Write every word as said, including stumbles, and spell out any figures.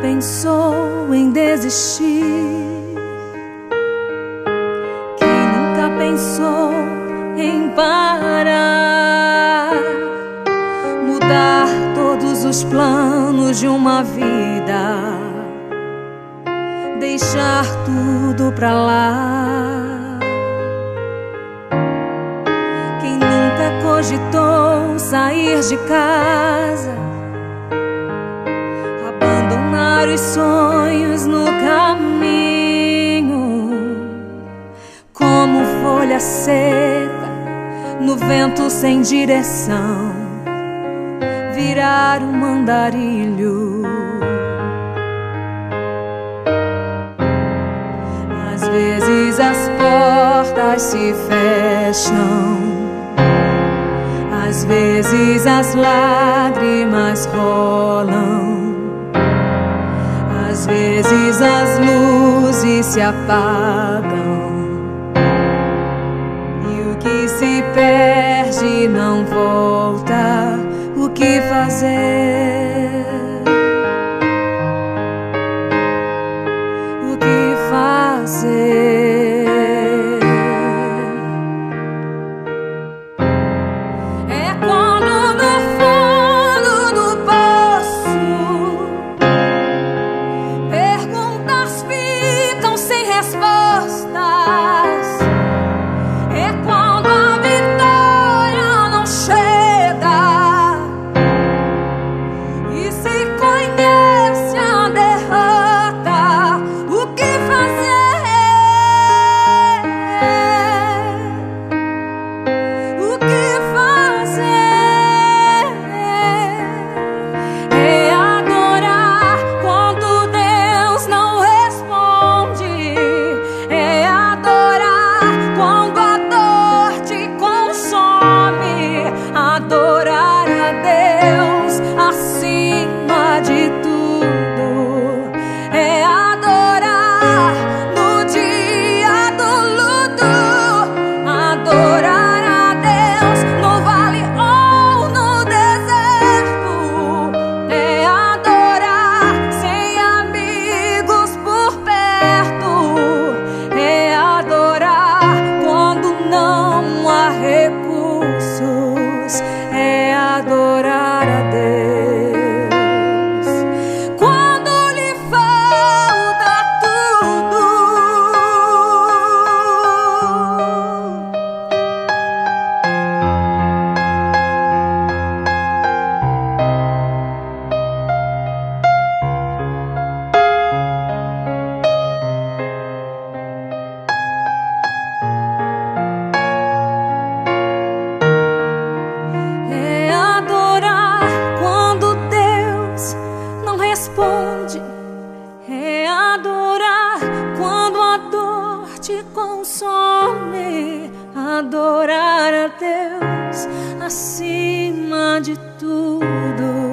pensou em desistir? Quem nunca pensou em parar? Mudar todos os planos de uma vida, deixar tudo pra lá. Quem nunca cogitou sair de casa, abandonar os sonhos no caminho, como folha seca no vento sem direção, virar um andarilho. Às vezes as portas se fecham, às vezes as lágrimas rolam, às vezes as luzes se apagam, e o que se perde não volta. O que fazer? O que fazer? É quando no fundo do poço perguntas ficam sem respostas. É quando a vitória não chega e se conhece a derrota. O que fazer? O que fazer? É adorar quando Deus não responde. É adorar quando a dor te consome. Adorar a Deus acima de tudo. É adorar no dia do luto. Adorar a Deus no vale ou no deserto. É adorar sem amigos por perto. É adorar quando não há recursos. É adorar a Deus quando lhe falta tudo. É adorar quando Deus não responde. É adorar quando a dor te consome. Adorar a Deus acima de tudo.